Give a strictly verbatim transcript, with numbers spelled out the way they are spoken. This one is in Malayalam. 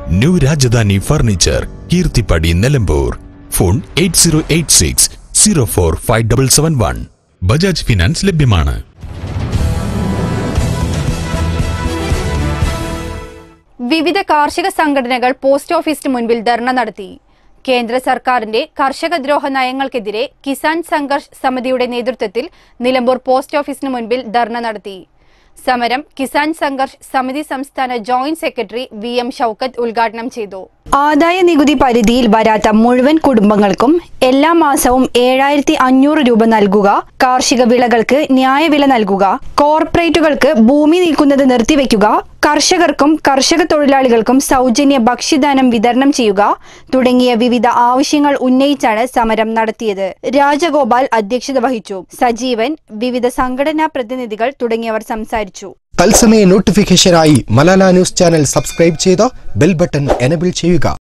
New Rajadhani furniture, Keerthippadi, Nilambur. Phone eight zero eight six zero four five double seven one. Bajaj finance ലഭ്യമാണ്. വിവിധ കാർഷിക സംഘടനകൾ പോസ്റ്റ് ഓഫീസിന് മുൻപിൽ ധർണ നടത്തി. കേന്ദ്ര സർക്കാരിന്റെ കർഷകദ്രോഹ നയങ്ങൾക്കെതിരെ കിസാൻ സംഘർഷ് സമിതിയുടെ നേതൃത്വത്തിൽ നിലമ്പൂർ പോസ്റ്റ് ഓഫീസിന് മുൻപിൽ ധർണ നടത്തി. സമരം കിസാൻ സംഘർഷ് സമിതി സംസ്ഥാന joint secretary V M Shoukath ഉദ്ഘാടനം ചെയ്തു. ആദായ നികുതി പരിധിയിൽ വരാത്ത മുഴുവൻ കുടുംബങ്ങൾക്കും എല്ലാ മാസവും ഏഴായിരത്തി അഞ്ഞൂറ് രൂപ നൽകുക, കാർഷിക വിളകൾക്ക് ന്യായവില നൽകുക, കോർപ്പറേറ്റുകൾക്ക് ഭൂമി നീക്കുന്നത് നിർത്തിവെക്കുക, കർഷകർക്കും കർഷക തൊഴിലാളികൾക്കും സൗജന്യ ഭക്ഷ്യധാനം വിതരണം ചെയ്യുക തുടങ്ങിയ വിവിധ ആവശ്യങ്ങൾ ഉന്നയിച്ചാണ് സമരം നടത്തിയത്. രാജഗോപാൽ അധ്യക്ഷത വഹിച്ചു. സജീവൻ, വിവിധ സംഘടനാ പ്രതിനിധികൾ തുടങ്ങിയവർ സംസാരിച്ചു. തത്സമയ നോട്ടിഫിക്കേഷനായി മലാല ന്യൂസ് ചാനൽ സബ്സ്ക്രൈബ് ചെയ്ത് ബെൽ ബട്ടൺ എനേബിൾ ചെയ്യുക.